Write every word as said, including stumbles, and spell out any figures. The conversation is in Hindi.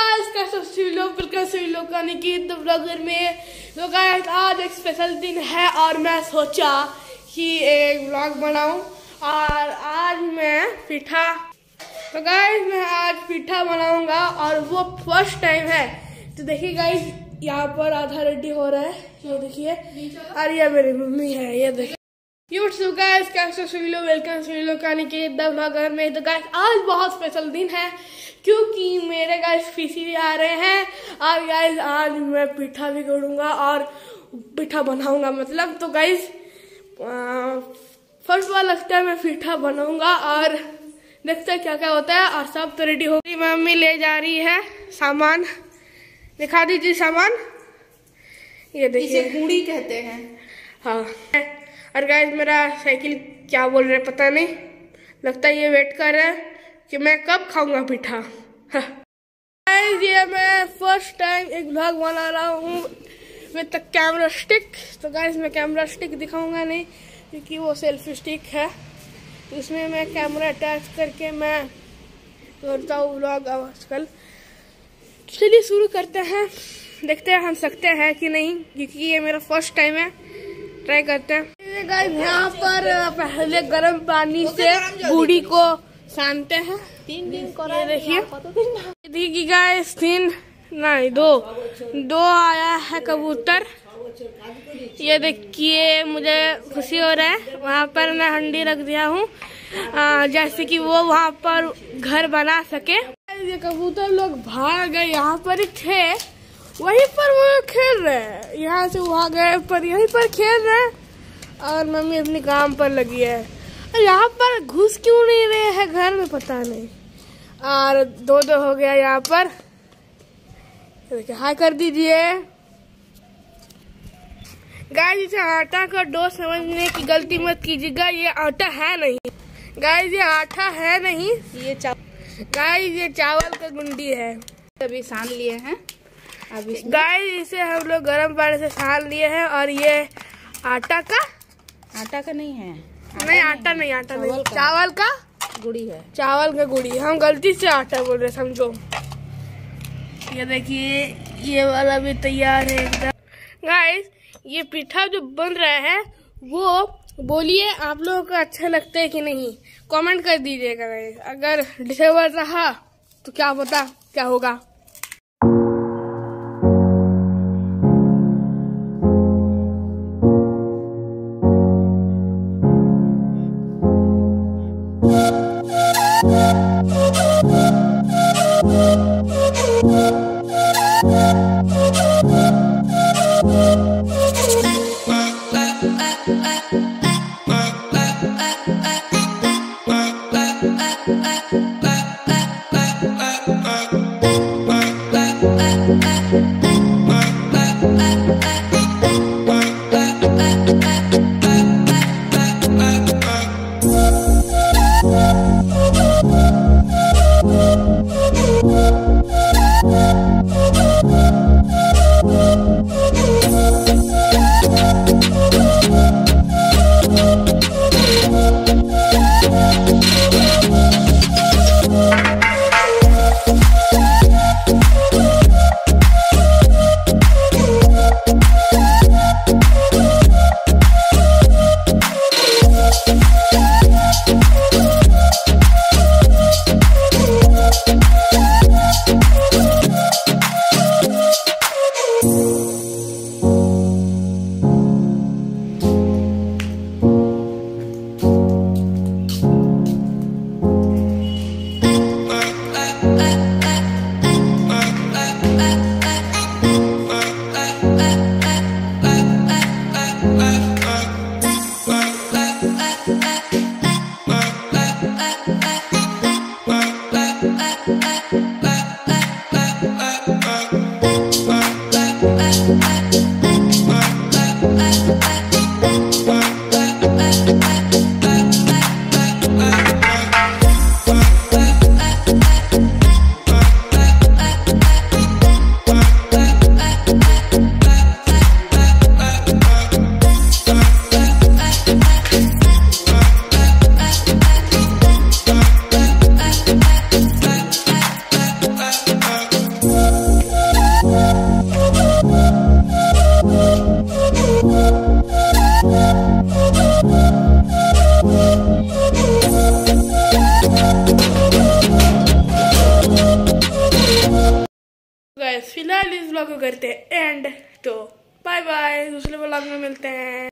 गाइस कैसे सभी लोग बिल्कुल सभी लोग का निकित ब्लॉगर में। तो गाइस आज एक स्पेशल दिन है और मैं सोचा कि एक ब्लॉग बनाऊं और आज मैं पिठा तो गाइस मैं आज पिठा बनाऊंगा और वो फर्स्ट टाइम है। तो देखिए गाइस यहाँ पर आधा रेडी हो रहा है, ये देखिए, और ये मेरी मम्मी है, ये देखिए। यूट्यूब गाइस कैसे सभी लोग वेलकम सभी लोग का निकित ब्लॉगर में। तो गाइस आज बहुत स्पेशल दिन है क्योंकि मेरे गाइस पीसी आ रहे हैं और गाइस आज मैं पिठा भी करूँगा और पिठा बनाऊंगा मतलब। तो गाइस फर्स्ट बार लगता है मैं पिठा बनाऊंगा और देखते हैं क्या क्या होता है। और सब तो रेडी हो गई, मम्मी ले जा रही है सामान, दिखा दीजिए सामान, ये देखिए, इसे गुड़ी कहते हैं। हाँ, और गाइस मेरा साइकिल क्या बोल रहे पता नहीं, लगता है ये वेट कर रहा है कि मैं कब खाऊंगा पिठा। गाइस ये मैं फर्स्ट टाइम एक व्लॉग बना रहा हूँ विद कैमरा स्टिक। तो गाइस मैं कैमरा स्टिक दिखाऊंगा नहीं क्योंकि वो सेल्फी स्टिक है, तो इसमें मैं कैमरा अटैच करके मैं करता हूँ व्लॉग आजकल। चलिए शुरू करते हैं, देखते हैं हम सकते हैं कि नहीं, क्योंकि ये मेरा फर्स्ट टाइम है, ट्राई करते हैं। गाइस यहाँ पर पहले गर्म पानी से गुड़ी को सानते हैं। तीन दिन ये देखिए, देखिए गाइस तीन नहीं दो दो आया है कबूतर। ये देखिए मुझे खुशी हो रहा है, वहाँ पर मैं हंडी रख दिया हूँ जैसे कि वो वहाँ पर घर बना सके। ये कबूतर लोग भाग गए, यहाँ पर ही थे, वहीं पर वो खेल रहे हैं, यहाँ से वहाँ गए पर यहीं पर खेल रहे हैं और मम्मी अपने काम पर लगी है। और यहाँ पर घुस क्यों नहीं रहे हैं घर में पता नहीं। और दो दो हो गया यहाँ पर, देखिए हाय कर दीजिए। गाइस इसे आटा का डो समझने की गलती मत कीजिएगा, ये आटा है नहीं गाइस, ये आटा है नहीं, ये चावल गाइस ये चावल का गुंडी है। अभी सान लिए हैं, अभी गाइस इसे हम लोग गर्म पानी से सान लिए हैं। और ये आटा का आटा का नहीं है, आटा नहीं आटा नहीं आटा नहीं चावल का गुड़ी है, चावल का गुड़ी। हम गलती से आटा बोल रहे समझो। ये देखिए ये वाला भी तैयार है एकदम। गाइस ये पिठा जो बन रहा है वो बोलिए आप लोगों को अच्छा लगता है कि नहीं, कमेंट कर दीजिएगा गाइस। अगर डिसेबल रहा तो क्या पता क्या होगा। गाइस फिलहाल इस ब्लॉग को करते हैं एंड, तो बाय बाय, दूसरे ब्लॉग में मिलते हैं।